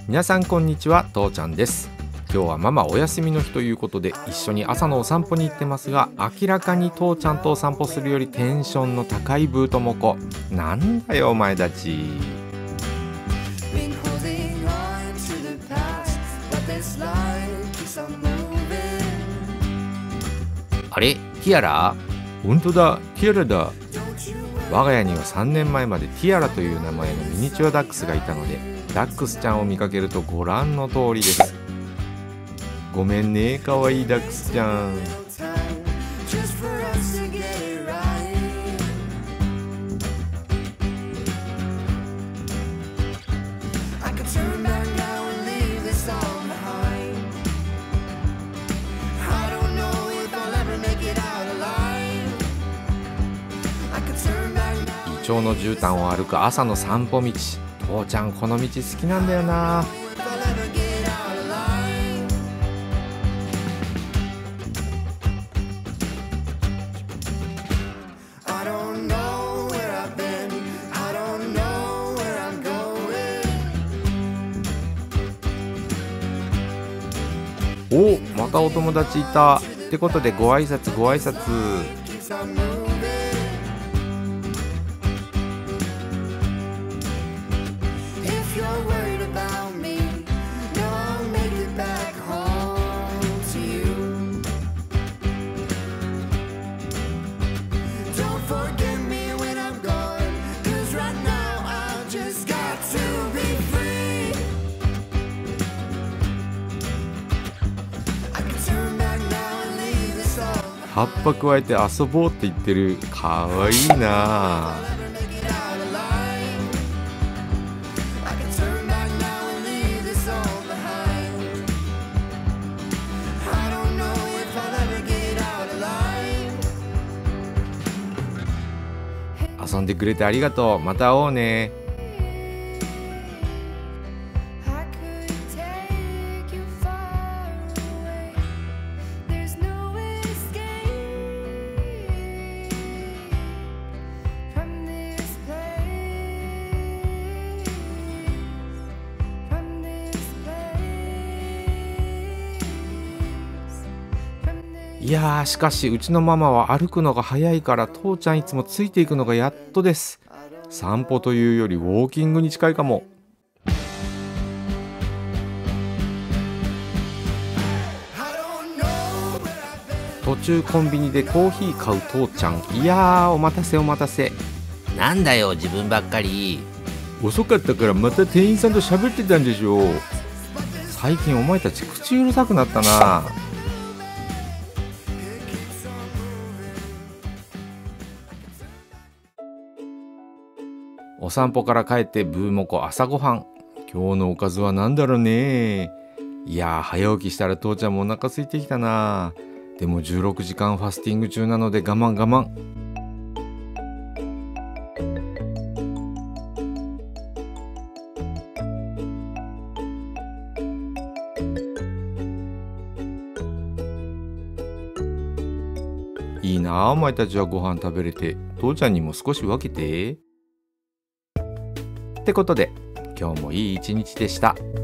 皆さんこんにちは、父ちゃんです。今日はママお休みの日ということで一緒に朝のお散歩に行ってますが、明らかに父ちゃんとお散歩するよりテンションの高いブートモコ。なんだよお前たち。あれ、ティアラ？本当だ、ティアラだ。我が家には3年前までティアラという名前のミニチュアダックスがいたので、ダックスちゃんを見かけるとご覧の通りです。ごめんね、かわいいダックスちゃん。イチョウの絨毯を歩く朝の散歩道。父ちゃんこの道好きなんだよな。お、またお友達いたってことでご挨拶ご挨拶。葉っぱくわえて遊ぼうって言ってる。かわいいな。遊んでくれてありがとう。また会おうね。いやー、しかしうちのママは歩くのが早いから父ちゃんいつもついていくのがやっとです。散歩というよりウォーキングに近いかも。途中コンビニでコーヒー買う父ちゃん。いやー、お待たせお待たせ。 なんだよ自分ばっかり。 遅かったからまた店員さんと喋ってたんでしょ。最近お前たち口うるさくなったな。お散歩から帰ってブーモコ朝ごはん。今日のおかずは何だろうね。いやー、早起きしたら父ちゃんもお腹空いてきたな。でも16時間ファスティング中なので我慢我慢。いいなあ、お前たちはご飯食べれて。父ちゃんにも少し分けて。ってことで今日もいい一日でした。